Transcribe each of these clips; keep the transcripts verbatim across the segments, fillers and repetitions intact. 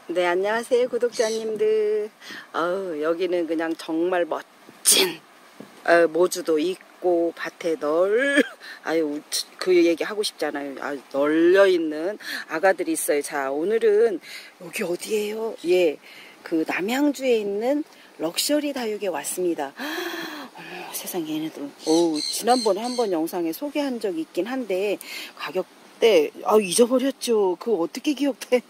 네, 안녕하세요, 구독자님들. 어우, 여기는 그냥 정말 멋진 어, 모주도 있고 밭에 널 아유 그 얘기 하고 싶잖아요. 아유, 널려 있는 아가들이 있어요. 자, 오늘은 여기 어디예요? 예, 그 남양주에 있는 럭셔리 다육에 왔습니다. 어머, 세상에, 얘네들. 어우, 지난번에 한번 영상에 소개한 적이 있긴 한데 가격대 아 잊어버렸죠. 그거 어떻게 기억돼?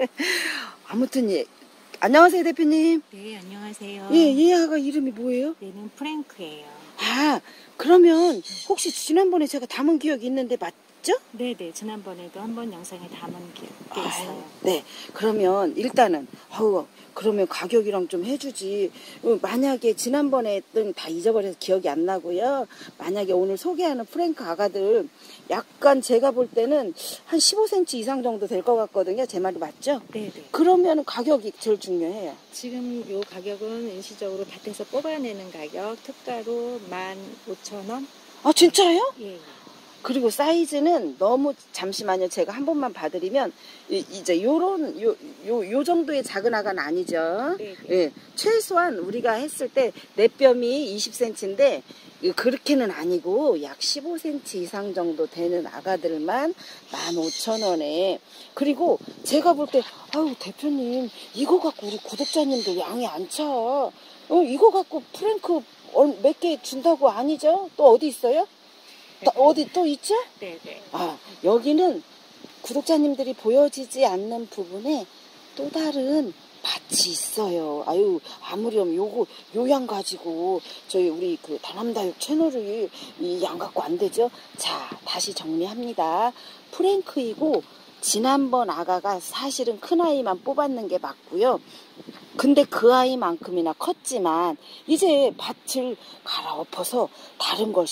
아무튼 예. 안녕하세요, 대표님. 네, 안녕하세요. 예, 이 아가 이름이 뭐예요? 얘는 프랭크예요. 아, 그러면 혹시 지난번에 제가 담은 기억이 있는데 맞죠? 네네, 지난번에도 한번 영상에 담은 게 있어요. 네, 그러면 일단은 어우, 그러면 가격이랑 좀 해주지. 만약에 지난번에 했던 다 잊어버려서 기억이 안 나고요. 만약에 오늘 소개하는 프랭크 아가들 약간 제가 볼 때는 한 십오 센티미터 이상 정도 될 것 같거든요. 제 말이 맞죠? 네네. 그러면 가격이 제일 중요해요. 지금 요 가격은 일시적으로 밭에서 뽑아내는 가격, 특가로 만 오천 원. 아, 진짜요? 예. 그리고 사이즈는 너무, 잠시만요, 제가 한 번만 봐드리면 이, 이제 요런 요, 요, 요 정도의 작은 아가는 아니죠. 네네. 예, 최소한 우리가 했을 때 내 뼘이 이십 센티미터인데 그렇게는 아니고 약 십오 센티미터 이상 정도 되는 아가들만 만 오천 원에. 그리고 제가 볼 때 아유, 대표님, 이거 갖고 우리 구독자님들 양이 안 차. 어, 이거 갖고 프랭크 몇 개 준다고 아니죠? 또 어디 있어요? 또 어디 또 있죠? 네네. 아, 여기는 구독자님들이 보여지지 않는 부분에 또 다른 밭이 있어요. 아유, 아무렴 요거 요 양 가지고 저희 우리 그 다남다육 채널을 이 양 갖고 안 되죠? 자, 다시 정리합니다. 프랭크이고 지난번 아가가 사실은 큰 아이만 뽑았는 게 맞고요. 근데 그 아이만큼이나 컸지만 이제 밭을 갈아엎어서 다른 걸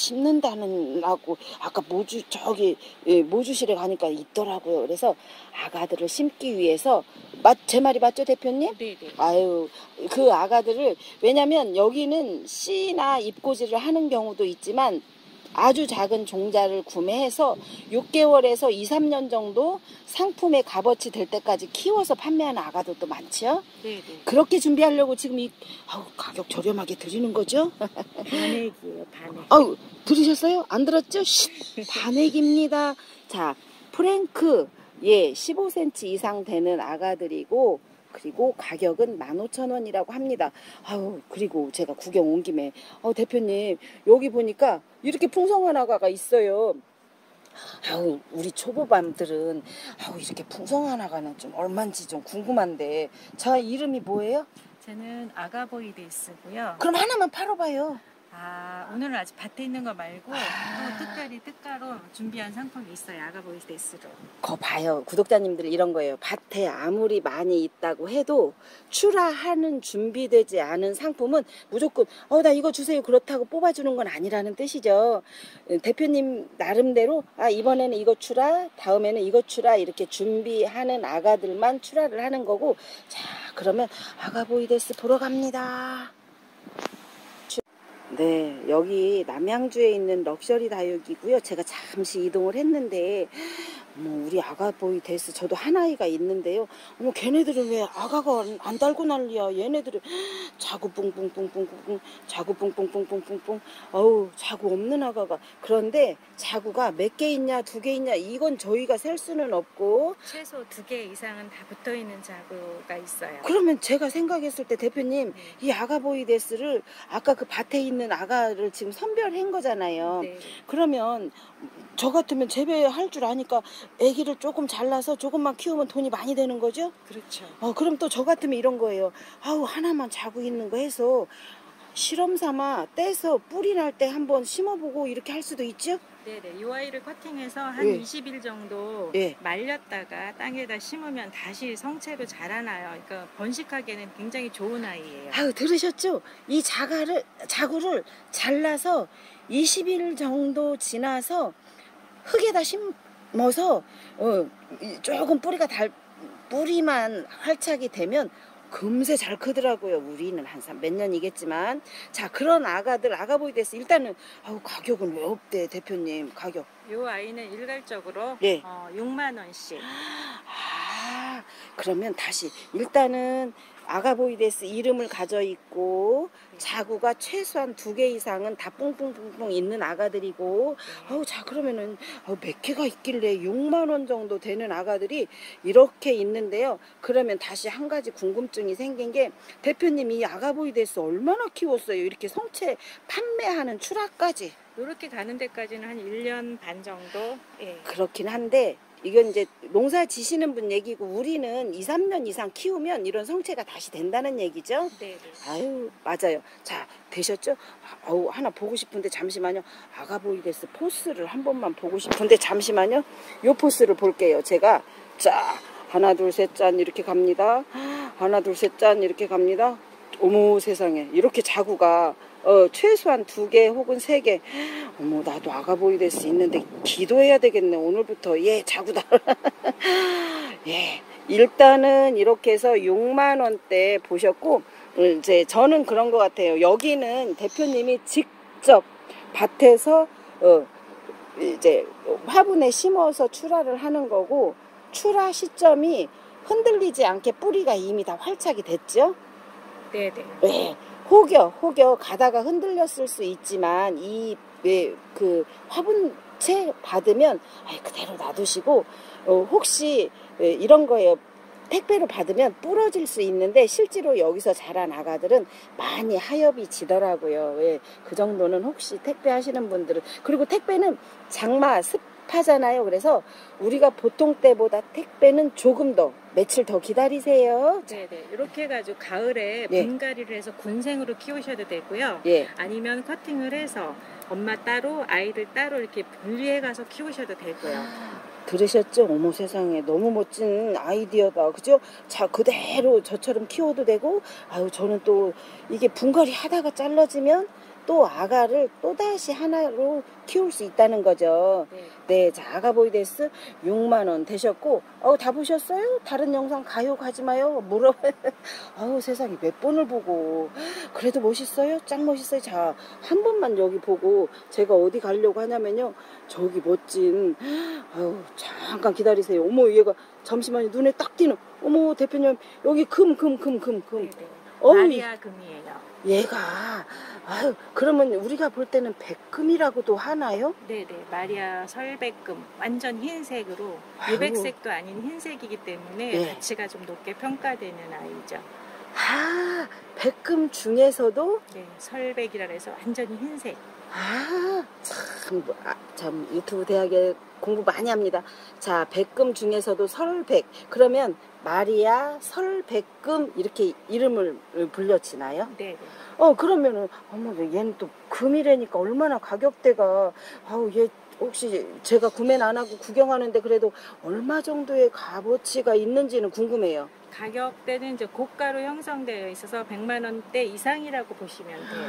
심는다는라고 아까 모주 저기 예, 모주실에 가니까 있더라고요. 그래서 아가들을 심기 위해서 맞, 제 말이 맞죠, 대표님? 네네. 아유, 그 아가들을, 왜냐면 여기는 씨나 잎꽂이를 하는 경우도 있지만 아주 작은 종자를 구매해서 육 개월에서 이, 삼 년 정도 상품의 값어치 될 때까지 키워서 판매하는 아가들도 많죠. 네네. 그렇게 준비하려고 지금 이 아우, 가격 저렴하게 드리는 거죠. 반액이에요, 반액. 아우, 들으셨어요? 안 들었죠? 쉿, 반액입니다. 자, 프랭크, 예, 십오 센티미터 이상 되는 아가들이고, 그리고 가격은 만 오천 원이라고 합니다. 아유, 그리고 제가 구경 온 김에 어, 대표님, 여기 보니까 이렇게 풍성한 아가가 있어요. 아우, 우리 초보밤들은 아우, 이렇게 풍성한 아가는 좀 얼마인지 좀 궁금한데. 저 이름이 뭐예요? 저는 아가보이데스고요. 그럼 하나만 팔아봐요. 아, 오늘은 아직 밭에 있는 거 말고 또 특별히 특가로 준비한 상품이 있어요. 아가보이데스로. 거 봐요, 구독자님들, 이런 거예요. 밭에 아무리 많이 있다고 해도 출하하는 준비되지 않은 상품은 무조건 어, 나 이거 주세요, 그렇다고 뽑아주는 건 아니라는 뜻이죠. 대표님 나름대로 아, 이번에는 이거 출하, 다음에는 이거 출하, 이렇게 준비하는 아가들만 출하를 하는 거고. 자, 그러면 아가보이데스 보러 갑니다. 네, 여기 남양주에 있는 럭셔리 다육이고요. 제가 잠시 이동을 했는데 뭐 우리 아가보이데스, 저도 한 아이가 있는데요. 어머, 걔네들은 왜 아가가 안, 안 달고 난리야. 얘네들은 자구 뿡뿡뿡뿡뿡, 자구 뿡뿡뿡뿡뿡뿡. 어우, 자구 없는 아가가. 그런데 자구가 몇 개 있냐, 두 개 있냐, 이건 저희가 셀 수는 없고. 최소 두 개 이상은 다 붙어있는 자구가 있어요. 그러면 제가 생각했을 때 대표님, 네. 이 아가보이데스를 아까 그 밭에 있는 아가를 지금 선별한 거잖아요. 네. 그러면 저 같으면 재배할 줄 아니까 애기를 조금 잘라서 조금만 키우면 돈이 많이 되는 거죠? 그렇죠. 어, 그럼 또 저 같으면 이런 거예요. 아우, 하나만 자고 있는 거 해서 실험 삼아 떼서 뿌리 날 때 한번 심어보고 이렇게 할 수도 있죠? 네네. 이 아이를 커팅해서 한 예. 이십 일 정도 예. 말렸다가 땅에다 심으면 다시 성체로 자라나요. 그러니까 번식하기에는 굉장히 좋은 아이예요. 아유, 들으셨죠? 이 자가를, 자구를 잘라서 이십 일 정도 지나서 흙에다 심어서 어, 조금 뿌리가 달, 뿌리만 활착이 되면 금세 잘 크더라고요. 우리는 한 몇 년이겠지만. 자, 그런 아가들, 아가보이데스 일단은 아우, 가격은 왜 없대, 대표님? 가격 이 아이는 일괄적으로 예. 어, 육만 원씩. 아, 그러면 다시 일단은 아가보이데스 이름을 가져 있고 자구가 최소한 두 개 이상은 다 뿡뿡뿡뿡 있는 아가들이고 어우 자 그러면은 어, 몇 개가 있길래 육만 원 정도 되는 아가들이 이렇게 있는데요. 그러면 다시 한 가지 궁금증이 생긴 게 대표님이 이 아가보이데스 얼마나 키웠어요? 이렇게 성체 판매하는 출하까지. 이렇게 가는 데까지는 한 일 년 반 정도. 예. 그렇긴 한데 이건 이제 농사 지시는 분 얘기고 우리는 이, 삼 년 이상 키우면 이런 성체가 다시 된다는 얘기죠? 네. 아유 맞아요. 자 되셨죠? 아우 하나 보고 싶은데 잠시만요. 아가보이데스 포스를 한 번만 보고 싶은데 잠시만요. 요 포스를 볼게요. 제가 자 하나 둘 셋 짠 이렇게 갑니다. 하나 둘 셋 짠 이렇게 갑니다. 어머 세상에 이렇게 자구가 어, 최소한 두 개 혹은 세 개. 어머 나도 아가보이데스 있는데 기도해야 되겠네. 오늘부터 예 자구다. 예 일단은 이렇게 해서 육만 원대 보셨고 이제 저는 그런 것 같아요. 여기는 대표님이 직접 밭에서 어, 이제 화분에 심어서 출하를 하는 거고 출하 시점이 흔들리지 않게 뿌리가 이미 다 활착이 됐죠. 네네. 네. 혹여 혹여 가다가 흔들렸을 수 있지만 이 그 화분채 받으면 아이, 그대로 놔두시고 어, 혹시 에, 이런 거예요. 택배로 받으면 부러질 수 있는데 실제로 여기서 자란 아가들은 많이 하엽이 지더라고요. 예, 그 정도는 혹시 택배 하시는 분들은 그리고 택배는 장마 습하잖아요. 그래서 우리가 보통 때보다 택배는 조금 더 며칠 더 기다리세요. 네네. 이렇게 해가지고 가을에 예. 분갈이를 해서 군생으로 키우셔도 되고요. 예. 아니면 커팅을 해서 엄마 따로 아이들 따로 이렇게 분리해 가서 키우셔도 되고요. 들으셨죠? 어머 세상에 너무 멋진 아이디어다. 그죠? 자 그대로 저처럼 키워도 되고 아유 저는 또 이게 분갈이 하다가 잘라지면 또 아가를 또다시 하나로 키울 수 있다는 거죠. 네. 네, 자 아가보이데스 육만 원 되셨고 어, 다 보셨어요? 다른 영상 가요 가지 마요 물어봐요. 아우 세상에 몇 번을 보고 그래도 멋있어요? 짱 멋있어요. 자 한 번만 여기 보고 제가 어디 가려고 하냐면요 저기 멋진 아유 잠깐 기다리세요. 어머 얘가 잠시만요 눈에 딱 띄는 어머 대표님 여기 금 금 금 금 금 마리아 금이에요. 얘가 아유 그러면 우리가 볼 때는 백금이라고도 하나요? 네네. 마리아 설백금 완전 흰색으로 아유. 유백색도 아닌 흰색이기 때문에 네. 가치가 좀 높게 평가되는 아이죠. 아 백금 중에서도 네, 설백이라 해서 완전히 흰색. 아, 참, 뭐, 아, 참 유튜브 대학에 공부 많이 합니다. 자, 백금 중에서도 설백. 그러면 마리아 설백금 이렇게 이름을 불려지나요? 네. 어, 그러면은 어머, 얘는 또 금이라니까 얼마나 가격대가 아우 얘 혹시 제가 구매는 안 하고 구경하는데 그래도 얼마 정도의 값어치가 있는지는 궁금해요. 가격대는 이제 고가로 형성되어 있어서 백만 원대 이상이라고 보시면 돼요.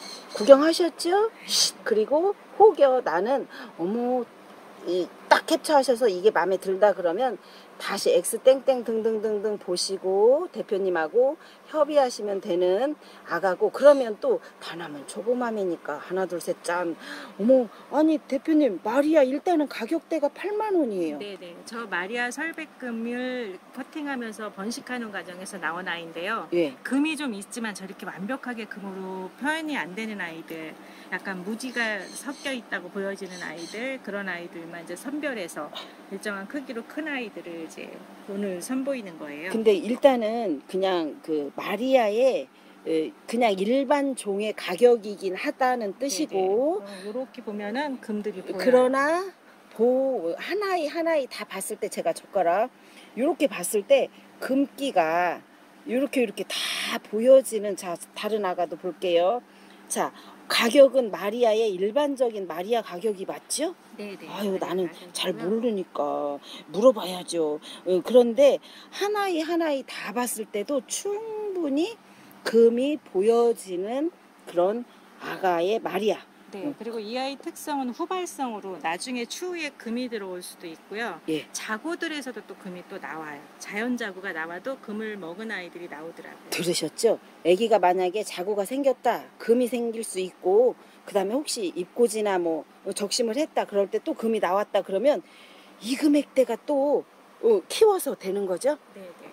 구경하셨죠? 그리고 혹여 나는 어머 이 딱 캡처하셔서 이게 마음에 들다 그러면 다시 X 땡땡 등등등등 보시고 대표님하고 협의하시면 되는 아가고 그러면 또 다남은 초보맘이니까 하나 둘 셋 짠 어머 아니 대표님 마리아 일단은 가격대가 팔만 원이에요. 네네. 저 마리아 설백금을 커팅하면서 번식하는 과정에서 나온 아이인데요. 예. 금이 좀 있지만 저렇게 완벽하게 금으로 표현이 안 되는 아이들, 약간 무지가 섞여 있다고 보여지는 아이들, 그런 아이들만 이제 선별해서 일정한 크기로 큰 아이들을 이제 오늘 선보이는 거예요. 근데 일단은 그냥 그 마리아의 그냥 일반 종의 가격이긴 하다는 뜻이고 이렇게 보면은 금들이 보여요. 그러나 보 하나이 하나이 다 봤을 때 제가 젓가락 이렇게 봤을 때 금기가 이렇게 이렇게 다 보여지는 자 다른 아가도 볼게요. 자 가격은 마리아의 일반적인 마리아 가격이 맞죠? 네네. 아유 나는 가격이고요. 잘 모르니까 물어봐야죠. 어, 그런데 하나이 하나이 다 봤을 때도 충분히 금이 보여지는 그런 아가의 마리아. 네, 그리고 이 아이 특성은 후발성으로 나중에 추후에 금이 들어올 수도 있고요. 예. 자구들에서도 또 금이 또 나와요. 자연 자구가 나와도 금을 먹은 아이들이 나오더라고요. 들으셨죠? 아기가 만약에 자구가 생겼다, 금이 생길 수 있고 그 다음에 혹시 입고지나 뭐 적심을 했다 그럴 때 또 금이 나왔다 그러면 이 금액대가 또 어, 키워서 되는 거죠? 네, 네.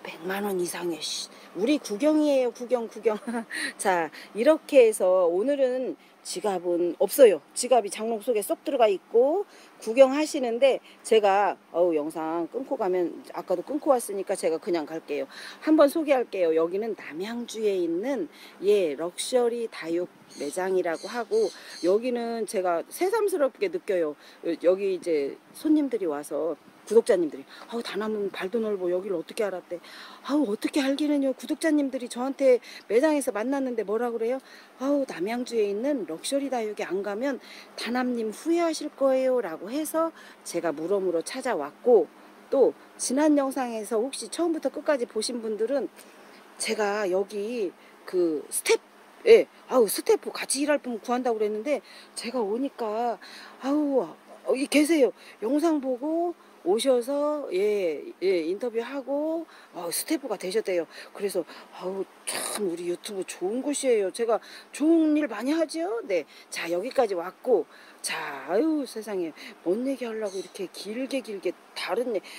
백만 원 이상의 씨. 우리 구경이에요. 구경 구경. 자, 이렇게 해서 오늘은 지갑은 없어요. 지갑이 장롱 속에 쏙 들어가 있고 구경하시는데 제가 어우 영상 끊고 가면 아까도 끊고 왔으니까 제가 그냥 갈게요. 한번 소개할게요. 여기는 남양주에 있는 예 럭셔리 다육 매장이라고 하고 여기는 제가 새삼스럽게 느껴요. 여기 이제 손님들이 와서 구독자님들이 아우 다남은 발도 넓어 여기를 어떻게 알았대. 아우 어떻게 알기는요. 구독자님들이 저한테 매장에서 만났는데 뭐라 그래요. 아우 남양주에 있는 럭셔리 다육에 안 가면 다남님 후회하실 거예요 라고 해서 제가 물어물어 찾아왔고 또 지난 영상에서 혹시 처음부터 끝까지 보신 분들은 제가 여기 그 스텝 예, 아우 스태프 같이 일할 분 구한다고 그랬는데 제가 오니까 아우 어, 이 계세요. 영상 보고 오셔서 예, 예 인터뷰하고 어, 스태프가 되셨대요. 그래서 아우 참 우리 유튜브 좋은 곳이에요. 제가 좋은 일 많이 하죠. 네, 자 여기까지 왔고 자 아유 세상에 뭔 얘기 하려고 이렇게 길게 길게 다른 얘.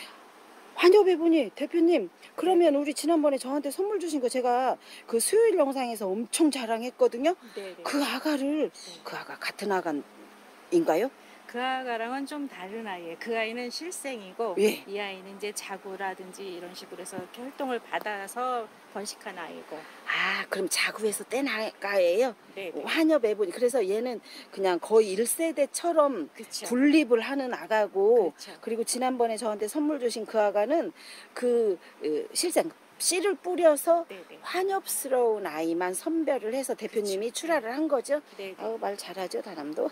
환엽배분이 대표님 그러면 우리 지난번에 저한테 선물 주신 거 제가 그 수요일 영상에서 엄청 자랑했거든요. 네네. 그 아가를 네. 그 아가 같은 아가인가요? 그 아가랑은 좀 다른 아이예요. 그 아이는 실생이고 예. 이 아이는 이제 자구라든지 이런 식으로 해서 이렇게 활동을 받아서 번식한 아이고. 아 그럼 자구에서 뗀 아가예요? 네. 환엽배분이 그래서 얘는 그냥 거의 일 세대처럼 그쵸. 분립을 하는 아가고 그쵸. 그리고 지난번에 저한테 선물 주신 그 아가는 그 으, 실생 씨를 뿌려서 네네. 환엽스러운 아이만 선별을 해서 대표님이 그쵸. 출하를 한 거죠. 네네. 아우 말 잘하죠 다남도.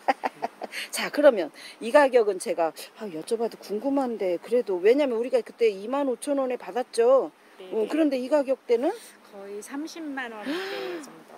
자 그러면 이 가격은 제가 아, 여쭤봐도 궁금한데 그래도 왜냐면 우리가 그때 이만 오천 원에 받았죠. 어, 그런데 이 가격대는 거의 삼십만 원대 정도.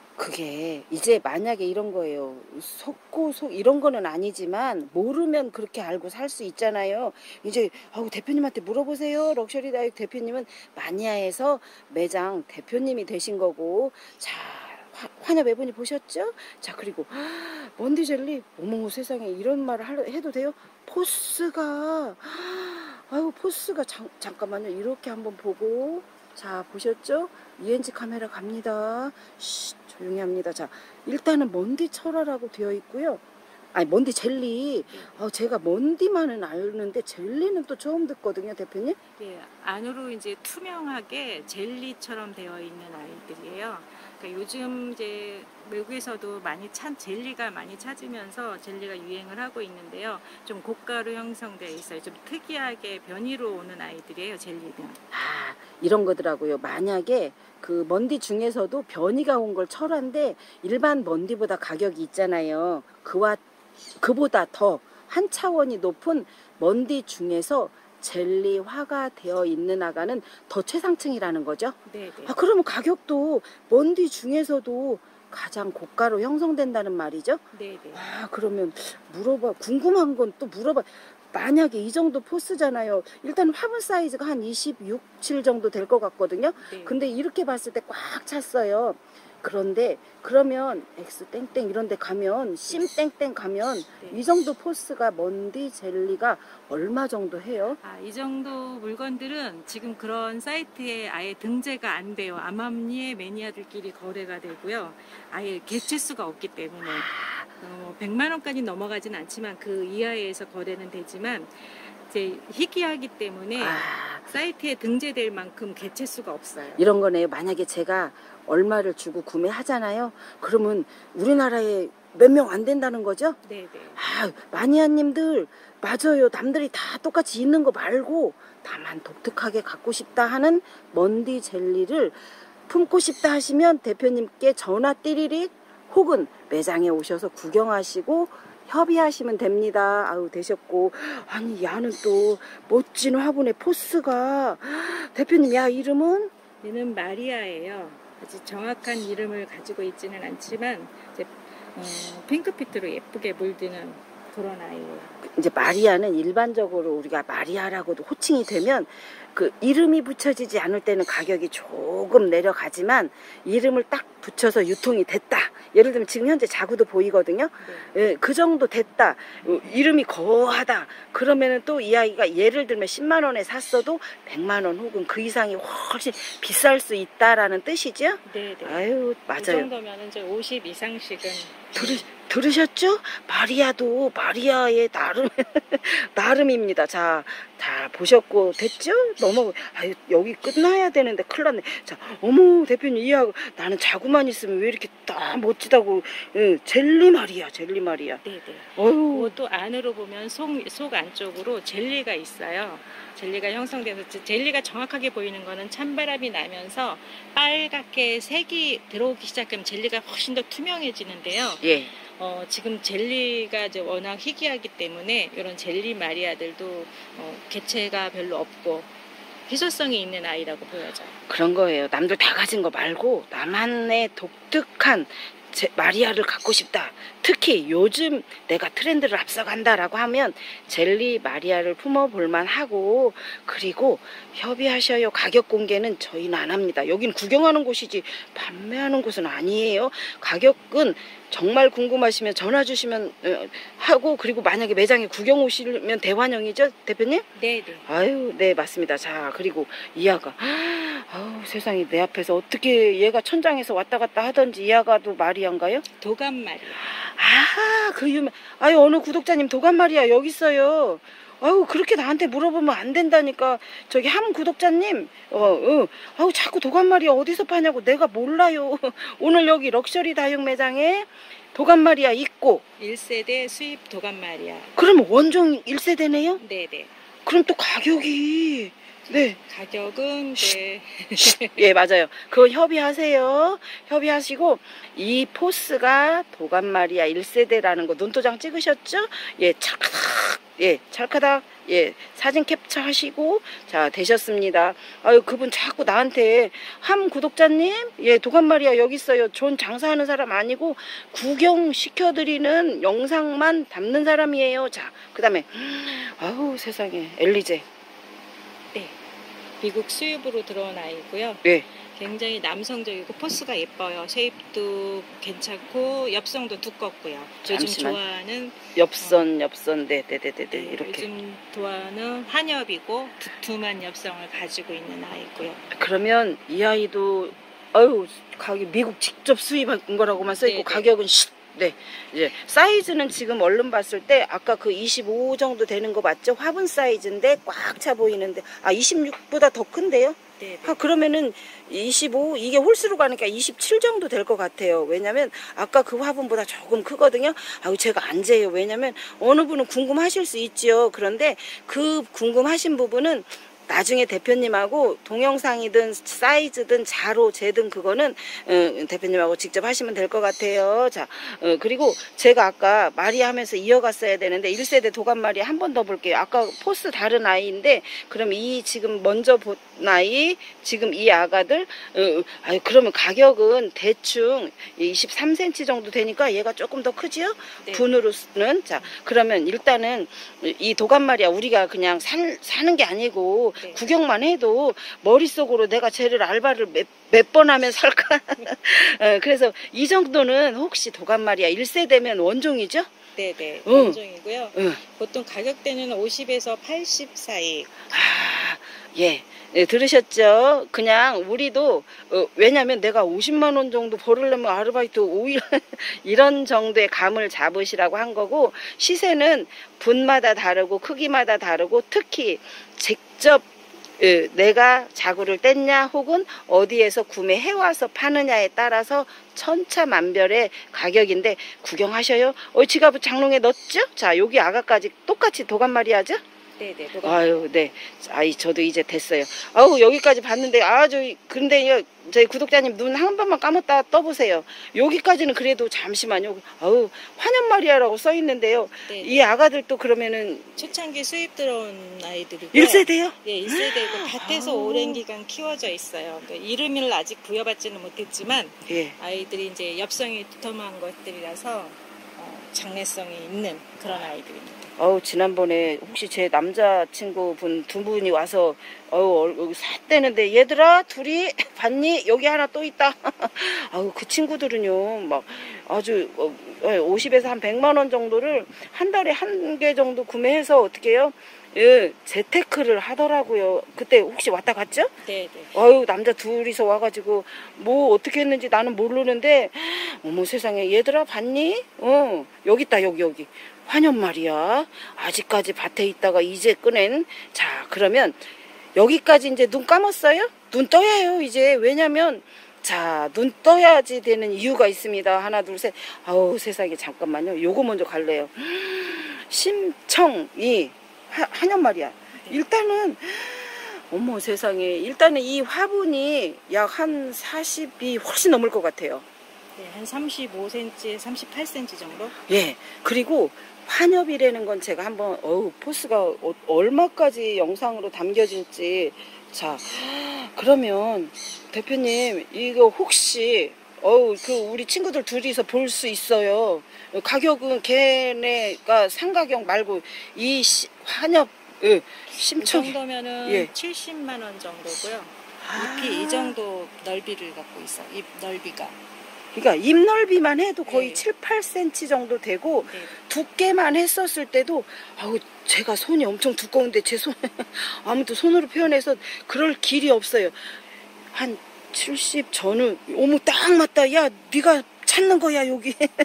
그게 이제 만약에 이런 거예요. 속고 속 이런 거는 아니지만 모르면 그렇게 알고 살 수 있잖아요. 이제 아우 대표님한테 물어보세요. 럭셔리 다육 대표님은 마니아에서 매장 대표님이 되신 거고 자 환엽 애분이 보셨죠? 자 그리고 먼디 젤리 어머 세상에 이런 말을 하, 해도 돼요? 포스가 아유 포스가 잠, 잠깐만요. 이렇게 한번 보고 자 보셨죠? 이엔지 카메라 갑니다. 쉿, 조용히 합니다. 자 일단은 먼디 철화라고 되어 있고요. 아니 먼디 젤리 어, 제가 먼디만은 아는데 젤리는 또 처음 듣거든요 대표님. 예, 안으로 이제 투명하게 젤리처럼 되어 있는 아이들이에요. 그러니까 요즘 이제 외국에서도 많이 찬 젤리가 많이 찾으면서 젤리가 유행을 하고 있는데요. 좀 고가로 형성되어 있어요. 좀 특이하게 변이로 오는 아이들이에요. 젤리는. 아 이런 거더라고요. 만약에 그 먼디 중에서도 변이가 온 걸 철화인데 일반 먼디보다 가격이 있잖아요. 그와 그보다 더 한 차원이 높은 먼디 중에서 젤리화가 되어 있는 아가는 더 최상층이라는 거죠. 네네. 아 그러면 가격도 먼디 중에서도 가장 고가로 형성된다는 말이죠. 네네. 아 그러면 물어봐 궁금한 건 또 물어봐. 만약에 이 정도 포스잖아요. 일단 화분 사이즈가 한 이십육, 칠 정도 될 것 같거든요. 네. 근데 이렇게 봤을 때 꽉 찼어요. 그런데 그러면 X 땡땡 이런 데 가면 심 땡땡 가면 네. 이 정도 포스가 먼디 젤리가 얼마 정도 해요? 아, 이 정도 물건들은 지금 그런 사이트에 아예 등재가 안 돼요. 암암리의 매니아들끼리 거래가 되고요. 아예 개체수가 없기 때문에 어, 백만 원까지 넘어가진 않지만 그 이하에서 거래는 되지만 이제 희귀하기 때문에 아, 사이트에 등재될 만큼 개체수가 없어요. 이런 거네요. 만약에 제가 얼마를 주고 구매하잖아요. 그러면 우리나라에 몇 명 안 된다는 거죠? 네네. 아, 마니아님들 맞아요. 남들이 다 똑같이 있는 거 말고 나만 독특하게 갖고 싶다 하는 먼디 젤리를 품고 싶다 하시면 대표님께 전화 띠리릿 혹은 매장에 오셔서 구경하시고 협의하시면 됩니다. 아우 되셨고 아니 야는 또 멋진 화분의 포스가 대표님 야 이름은? 얘는 마리아예요. 아직 정확한 이름을 가지고 있지는 않지만 이제 어, 핑크빛으로 예쁘게 물드는 그런 아이예요. 이제 마리아는 일반적으로 우리가 마리아라고도 호칭이 되면 그 이름이 붙여지지 않을 때는 가격이 조금 내려가지만 이름을 딱 붙여서 유통이 됐다. 예를 들면 지금 현재 자구도 보이거든요. 네. 예, 그 정도 됐다. 어, 이름이 거하다. 그러면은 또 이 아이가 예를 들면 십만 원에 샀어도 백만 원 혹은 그 이상이 훨씬 비쌀 수 있다라는 뜻이죠? 네, 네. 아유, 맞아요. 이 정도면 이제 오십 이상씩은 들으, 들으셨죠? 마리아도 마리아의 나름 나름입니다. 자, 다 보셨고 됐죠? 넘어. 아유, 여기 끝나야 되는데 큰일 났네. 자, 어머 대표님 이해하고 나는 자구만 있으면 왜 이렇게 딱 멋지다고. 응, 젤리 마리아, 젤리 마리아. 네네. 어휴. 그것도 안으로 보면 속, 속 안쪽으로 젤리가 있어요. 젤리가 형성돼서 젤리가 정확하게 보이는 거는 찬바람이 나면서 빨갛게 색이 들어오기 시작하면 젤리가 훨씬 더 투명해지는데요. 예. 어, 지금 젤리가 이제 워낙 희귀하기 때문에 이런 젤리 마리아들도 어, 개체가 별로 없고 희소성이 있는 아이라고 보여져요. 그런 거예요. 남들 다 가진 거 말고 나만의 독특한 제 마리아를 갖고 싶다. 특히 요즘 내가 트렌드를 앞서간다라고 하면 젤리 마리아를 품어볼만 하고, 그리고 협의하셔요. 가격 공개는 저희는 안 합니다. 여긴 구경하는 곳이지 판매하는 곳은 아니에요. 가격은 정말 궁금하시면 전화 주시면 하고, 그리고 만약에 매장에 구경 오시면 대환영이죠, 대표님? 네네. 아유, 네, 맞습니다. 자, 그리고 이 아가, 아우, 세상에 내 앞에서 어떻게 얘가 천장에서 왔다 갔다 하던지. 이 아가도 마리아인가요? 도감 마리아. 아, 그 유명, 아유, 어느 구독자님 도감 마리아 여기 있어요. 아유, 그렇게 나한테 물어보면 안 된다니까. 저기 함 구독자님, 어, 어, 아유, 자꾸 도감 마리아 어디서 파냐고. 내가 몰라요. 오늘 여기 럭셔리 다육 매장에 도감 마리아 있고. 일 세대 수입 도감 마리아. 그럼 원종 일 세대네요? 네네. 그럼 또 가격이, 네. 가격은 네. 예, 맞아요. 그거 협의하세요. 협의하시고, 이 포스가 도감 마리아 일 세대라는 거 눈도장 찍으셨죠? 예, 찰카닥, 예, 찰카닥, 예, 사진 캡처 하시고, 자, 되셨습니다. 아유, 그분 자꾸 나한테, 함 구독자님, 예, 도감 마리아 여기 있어요. 전 장사하는 사람 아니고, 구경 시켜드리는 영상만 담는 사람이에요. 자, 그 다음에, 아우, 세상에, 엘리제. 네. 미국 수입으로 들어온 아이고요. 예. 굉장히 남성적이고 포스가 예뻐요. 쉐입도 괜찮고 엽성도 두껍고요. 요즘 잠시만. 좋아하는 엽선, 엽선, 네네네네, 네, 이렇게. 요즘 좋아하는 한엽이고 두툼한 엽성을 가지고 있는 아이고요. 그러면 이 아이도, 아유, 가격 미국 직접 수입한 거라고만 써있고, 네네. 가격은 쉿. 네, 이제 사이즈는 지금 얼른 봤을 때 아까 그 이십오 정도 되는 거 맞죠? 화분 사이즈인데 꽉 차 보이는데, 아, 이십육보다 더 큰데요? 네. 아, 그러면은 이십오, 이게 홀수로 가니까 이십칠 정도 될 것 같아요. 왜냐면 아까 그 화분보다 조금 크거든요. 아유, 제가 안 재요. 왜냐면 어느 분은 궁금하실 수 있지요. 그런데 그 궁금하신 부분은 나중에 대표님하고 동영상이든 사이즈든 자로 재든 그거는 어, 대표님하고 직접 하시면 될 것 같아요. 자, 어, 그리고 제가 아까 마리아 하면서 이어갔어야 되는데 일 세대 도감 마리아 한 번 더 볼게요. 아까 포스 다른 아이인데, 그럼 이 지금 먼저 본 아이, 지금 이 아가들, 어, 아유, 그러면 가격은 대충 이십삼 센티미터 정도 되니까 얘가 조금 더 크지요? 네. 분으로는. 자, 그러면 일단은 이 도감 마리아 우리가 그냥 살, 사는 게 아니고 네. 구경만 해도 머릿속으로 내가 쟤를 알바를 몇, 몇 번 하면 살까? 어, 그래서 이 정도는 혹시 도감 마리아 일 세대면 원종이죠? 네네. 응. 원종이고요. 응. 보통 가격대는 오십에서 팔십 사이. 아, 예. 네, 들으셨죠? 그냥 우리도 어, 왜냐면 내가 오십만 원 정도 벌으려면 아르바이트 오 일 이런 정도의 감을 잡으시라고 한 거고, 시세는 분마다 다르고 크기마다 다르고, 특히 직접 어, 내가 자구를 뗐냐 혹은 어디에서 구매해와서 파느냐에 따라서 천차만별의 가격인데, 구경하셔요. 어, 지갑 장롱에 넣었죠? 자, 여기 아가까지 똑같이 도감 마리아죠? 네네. 도감. 아유, 네. 아이, 저도 이제 됐어요. 아우, 여기까지 봤는데, 아, 저, 근데, 저희 구독자님 눈 한 번만 감았다 떠보세요. 여기까지는 그래도 잠시만요. 아우, 환연 마리아라고 써 있는데요. 네네. 이 아가들도 그러면은. 초창기 수입 들어온 아이들이고요. 일 세대요? 예, 일 세대고 밭에서 아우. 오랜 기간 키워져 있어요. 그러니까 이름을 아직 부여받지는 못했지만, 예. 아이들이 이제 엽성이 두툼한 것들이라서 어, 장래성이 있는 그런 아이들입니다. 어우, 지난번에 혹시 제 남자친구분 두 분이 와서 어우, 여기 삿대는데 얘들아 둘이 봤니? 여기 하나 또 있다. 아우, 그 친구들은요 막 아주 어, 오십에서 한 백만 원 정도를 한 달에 한 개 정도 구매해서 어떻게 해요? 예, 재테크를 하더라고요. 그때 혹시 왔다 갔죠? 네네. 아유, 남자 둘이서 와가지고 뭐 어떻게 했는지 나는 모르는데 어머 세상에 얘들아 봤니? 어 여기 있다 여기 여기 환연 말이야. 아직까지 밭에 있다가 이제 꺼낸. 자, 그러면 여기까지 이제 눈 감았어요? 눈 떠야 해요 이제. 왜냐면 자, 눈 떠야지 되는 이유가 있습니다. 하나 둘 셋. 아우 세상에 잠깐만요. 요거 먼저 갈래요. 심청이 하, 한연 말이야. 일단은 어머 세상에 일단은 이 화분이 약 한 사십이 훨씬 넘을 것 같아요. 네, 한 삼십오 센티미터, 삼십팔 센티미터 정도? 예. 그리고 환엽이라는 건 제가 한번 어우 포스가 어, 얼마까지 영상으로 담겨질지. 자, 그러면 대표님 이거 혹시 어우 그 우리 친구들 둘이서 볼 수 있어요. 가격은 걔네가 상가격 말고 이 시, 환엽 예, 심청 이 정도면은 예. 칠십만 원 정도고요. 아. 잎이 이 정도 넓이를 갖고 있어. 잎 넓이가. 그러니까 잎 넓이만 해도 거의 네. 칠, 팔 센티미터 정도 되고 네. 두께만 했었을 때도 아우 제가 손이 엄청 두꺼운데 제 손 아무튼 손으로 표현해서 그럴 길이 없어요. 한 칠십 전후 어머 딱 맞다. 야 네가 찾는 거야 여기. 네.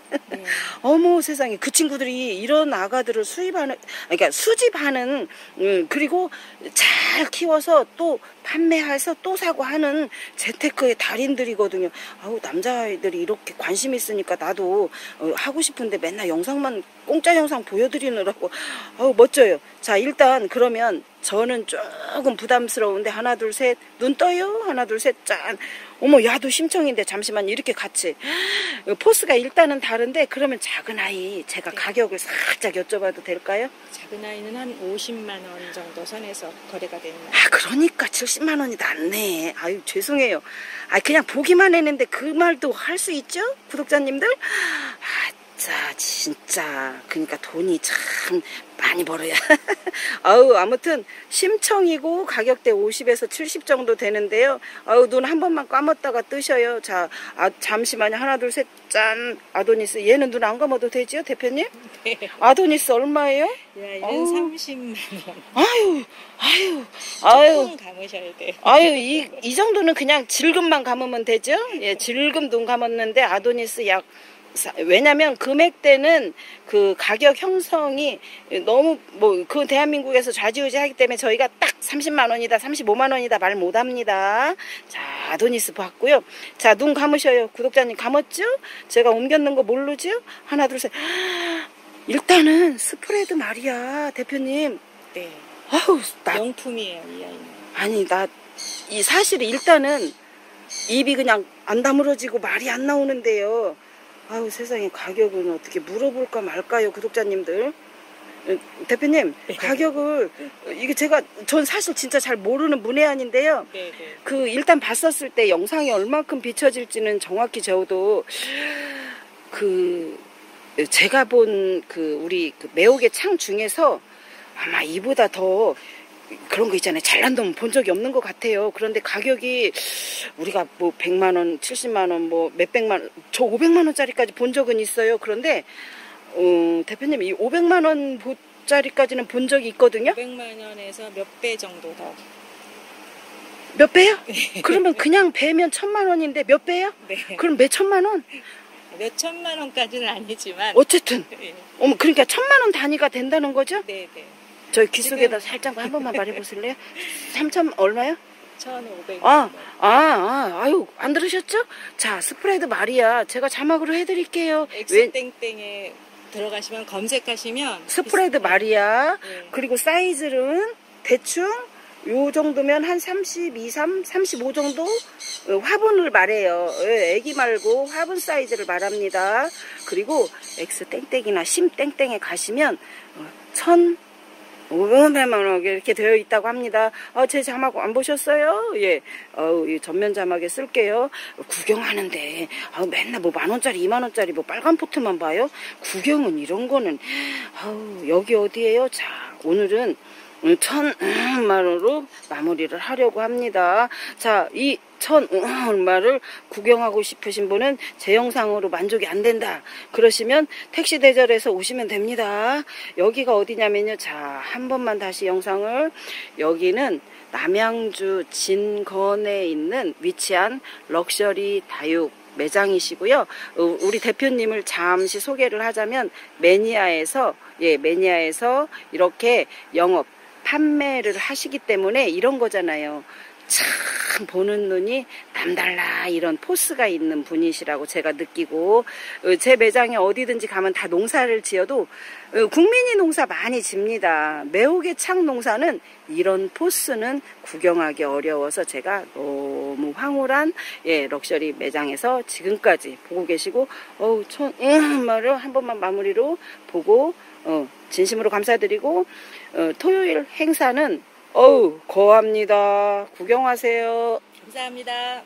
어머 세상에 그 친구들이 이런 아가들을 수입하는 그러니까 수집하는 음, 그리고 잘 키워서 또 판매해서 또 사고 하는 재테크의 달인들이거든요. 아우 남자애들이 이렇게 관심 있으니까 나도 어, 하고 싶은데 맨날 영상만 공짜 영상 보여드리느라고 아우 멋져요. 자 일단 그러면 저는 조금 부담스러운데 하나 둘 셋 눈 떠요. 하나 둘 셋 짠. 어머 야도 심청인데 잠시만 이렇게 같이 포스가 일단은 다른데 그러면 작은 아이 제가 네. 가격을 살짝 여쭤봐도 될까요? 작은 아이는 한 오십만 원 정도 선에서 거래가 되는 거예요. 아 그러니까 칠십만 원이 낫네. 아유 죄송해요. 아 그냥 보기만 했는데 그 말도 할 수 있죠? 구독자님들? 아 자 진짜 그러니까 돈이 참 많이 벌어야. 아우 아무튼 심청이고 가격대 오십에서 칠십 정도 되는데요. 아우 눈 한 번만 감았다가 뜨셔요. 자 아, 잠시만요. 하나 둘 셋 짠. 아도니스 얘는 눈 안 감아도 되지요 대표님? 네. 아도니스 얼마예요? 야, 얘는 아우. 삼십만 원. 아유 아유 아유 조금 감으셔야 돼요. 아유 이, 이 정도는 그냥 질금만 감으면 되죠. 예 질금 눈 감았는데 아도니스 약 왜냐면 금액대는 그 가격 형성이 너무 뭐 그 대한민국에서 좌지우지하기 때문에 저희가 딱 삼십만 원이다 삼십오만 원이다 말 못합니다. 자 아도니스 봤고요. 자 눈 감으셔요. 구독자님 감았죠? 제가 옮겼는 거 모르죠? 하나 둘 셋. 일단은 스프레드 말이야 대표님. 네. 아우 나 명품이에요 이 아이는. 아니 나 이 사실 일단은 입이 그냥 안 다물어지고 말이 안 나오는데요. 아우 세상에 가격은 어떻게 물어볼까 말까요 구독자님들. 대표님 네. 가격을 이게 제가 전 사실 진짜 잘 모르는 문외한인데요. 네, 네. 그 일단 봤었을 때 영상이 얼마큼 비춰질지는 정확히 저도 그 제가 본 그 우리 그 매혹의 창 중에서 아마 이보다 더 그런 거 있잖아요. 잘난 놈 본 적이 없는 것 같아요. 그런데 가격이 우리가 뭐 백만 원, 칠십만 원, 뭐 몇백만 원, 저 오백만 원짜리까지 본 적은 있어요. 그런데 어, 대표님 이 오백만 원짜리까지는 본 적이 있거든요. 오백만 원에서 몇 배 정도 더. 몇 배요? 그러면 그냥 배면 천만 원인데 몇 배요? 네. 그럼 몇 천만 원? 몇 천만 원까지는 아니지만. 어쨌든 네, 어머 그러니까 천만 원 단위가 된다는 거죠? 네. 네. 저희 귀 속에다 살짝 한 번만 말해보실래요? 삼천 얼마요? 천오백. 아, 아, 아, 아유, 안 들으셨죠? 자, 스프레드 말이야. 제가 자막으로 해드릴게요. 엑스땡땡에 들어가시면 검색하시면 스프레드 말이야. 네. 그리고 사이즈는 대충 요 정도면 한 삼십이, 삼, 삼십오 정도 화분을 말해요. 애기 말고 화분 사이즈를 말합니다. 그리고 엑스땡땡이나 심땡땡에 가시면 천 어마어마하게 이렇게 되어 있다고 합니다. 어, 제 자막 안 보셨어요? 예, 어, 이 전면 자막에 쓸게요. 구경하는데 어, 맨날 뭐 만원짜리 이만원짜리 뭐 빨간 포트만 봐요. 구경은 이런 거는 어, 여기 어디예요? 자, 오늘은 천원으로 마무리를 하려고 합니다. 자, 이 천원을 구경하고 싶으신 분은 제 영상으로 만족이 안 된다 그러시면 택시 대절해서 오시면 됩니다. 여기가 어디냐면요, 자, 한 번만 다시 영상을, 여기는 남양주 진건에 있는 위치한 럭셔리 다육 매장이시고요. 우리 대표님을 잠시 소개를 하자면 매니아에서 예 매니아에서 이렇게 영업 판매를 하시기 때문에 이런 거잖아요. 참 보는 눈이 남달라, 이런 포스가 있는 분이시라고 제가 느끼고, 제 매장에 어디든지 가면 다 농사를 지어도 국민이 농사 많이 집니다. 매혹의 창 농사는 이런 포스는 구경하기 어려워서 제가 너무 황홀한 예 럭셔리 매장에서 지금까지 보고 계시고, 어우 천 음을 한 번만 마무리로 보고 어, 진심으로 감사드리고, 어, 토요일 행사는 어우 거합니다. 구경하세요. 감사합니다.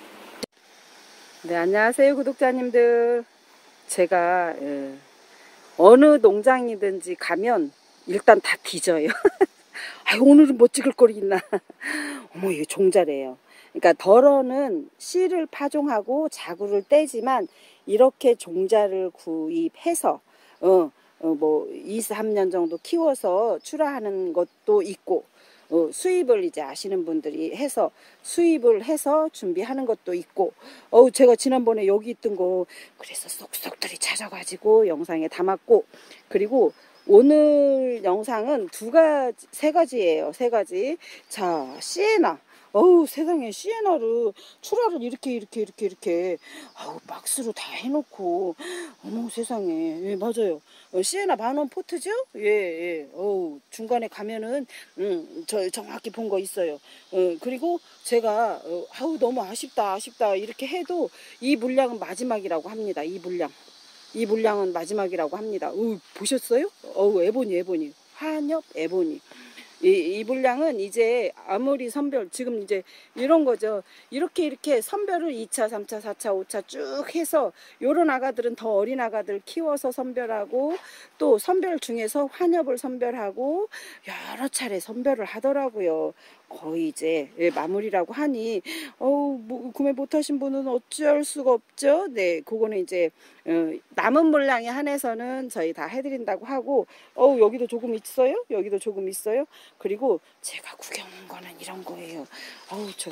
네, 안녕하세요 구독자님들. 제가 예, 어느 농장이든지 가면 일단 다 뒤져요. 아유, 오늘은 뭐 찍을 거리 있나. 어머, 이게 종자래요. 그러니까 덜어는 씨를 파종하고 자구를 떼지만 이렇게 종자를 구입해서 어, 어, 뭐 이, 삼 년 정도 키워서 출하하는 것도 있고, 어, 수입을 이제 아시는 분들이 해서 수입을 해서 준비하는 것도 있고, 어우 제가 지난번에 여기 있던 거 그래서 쏙쏙들이 찾아가지고 영상에 담았고, 그리고 오늘 영상은 두 가지, 세 가지예요. 세 가지. 자, 시에나. 어우 세상에, 시에나를 출하를 이렇게 이렇게 이렇게 이렇게 아우 박스로 다 해놓고, 어머 세상에. 예, 맞아요. 어, 시에나 만원 포트죠? 예, 예. 어우 중간에 가면은 음, 저 정확히 본 거 있어요. 어, 그리고 제가 어, 아우 너무 아쉽다 아쉽다 이렇게 해도 이 물량은 마지막이라고 합니다. 이 물량. 이 물량은 마지막이라고 합니다. 어, 보셨어요? 어우 에보니 에보니 환엽 에보니. 이, 이 물량은 이제 아무리 선별, 지금 이제 이런 거죠. 이렇게 이렇게 선별을 이 차, 삼 차, 사 차, 오 차 쭉 해서 요런 아가들은 더 어린 아가들 키워서 선별하고, 또 선별 중에서 환엽을 선별하고 여러 차례 선별을 하더라고요. 거의 이제 예, 마무리라고 하니 어우 뭐, 구매 못하신 분은 어찌할 수가 없죠. 네, 그거는 이제 어, 남은 물량에 한해서는 저희 다 해드린다고 하고, 어우 여기도 조금 있어요. 여기도 조금 있어요. 그리고 제가 구경한 거는 이런 거예요. 어우 저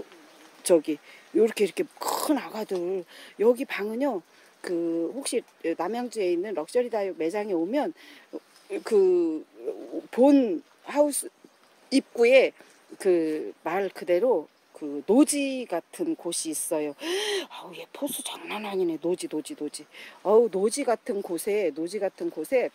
저기 요렇게 이렇게 큰 아가들, 여기 방은요, 그 혹시 남양주에 있는 럭셔리 다육 매장에 오면 그 본 하우스 입구에 그 말 그대로 그 노지 같은 곳이 있어요. 아우 얘 포수 장난 아니네. 노지 노지 노지. 어우 노지 같은 곳에 노지 같은 곳에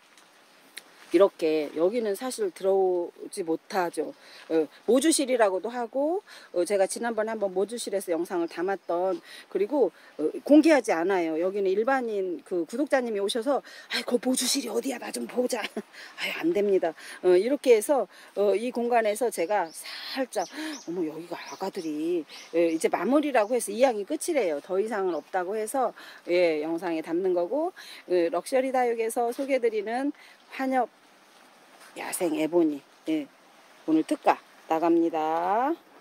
이렇게, 여기는 사실 들어오지 못하죠. 어, 모주실이라고도 하고, 어, 제가 지난번에 한번 모주실에서 영상을 담았던, 그리고 어, 공개하지 않아요. 여기는 일반인 그 구독자님이 오셔서 아이 그 모주실이 어디야 나 좀 보자. 아유 안 됩니다. 어, 이렇게 해서 어, 이 공간에서 제가 살짝 어머 여기가 아가들이 예, 이제 마무리라고 해서 이 항이 끝이래요. 더 이상은 없다고 해서 예, 영상에 담는 거고, 예, 럭셔리 다육에서 소개드리는 환엽 야생 에보니 예, 오늘 특가 나갑니다.